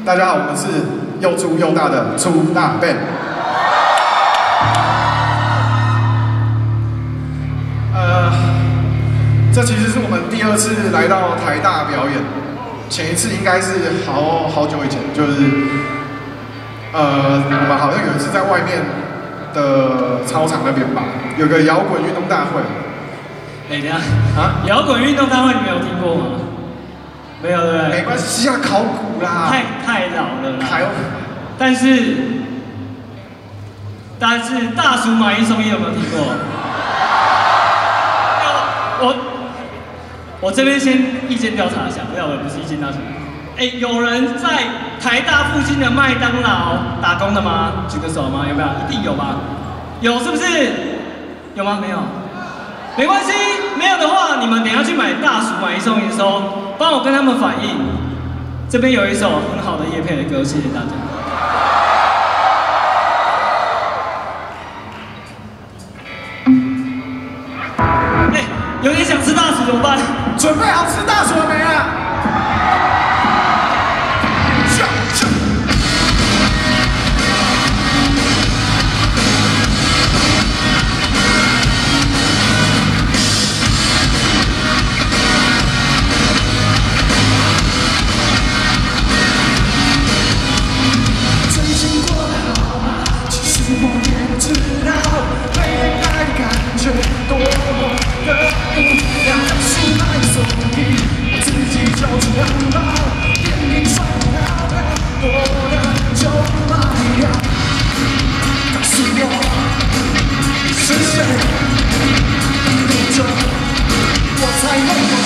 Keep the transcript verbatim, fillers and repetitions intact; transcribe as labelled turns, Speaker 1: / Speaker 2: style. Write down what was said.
Speaker 1: 大家好，我们是又粗又大的粗大 band。呃，这其实是我们第二次来到台大表演，前一次应该是好好久以前，就是呃，我们好像有一次在外面的操场那边吧，有个摇滚运动大会。
Speaker 2: 哎、欸，等一下啊，摇滚运动大会你没有听过吗？没有，对不对？
Speaker 1: 没关系啊，考古啦。太
Speaker 2: 太老了啦。
Speaker 1: 还有，
Speaker 2: 但是，但是大叔买一送一有没有听过？我我这边先意见调查一下，不要，我不是意见调查。哎、欸，有人在台大附近的麦当劳打工的吗？举个手吗？有没有？一定有吧？有是不是？有吗？没有。没关系，没有的话，你们等一下去买大薯买一送一的时候，帮我跟他们反映。这边有一首很好的业配的歌，谢谢大家。哎、欸，有点想吃大薯怎么办？
Speaker 1: 准备好吃大薯了没啊？我才能够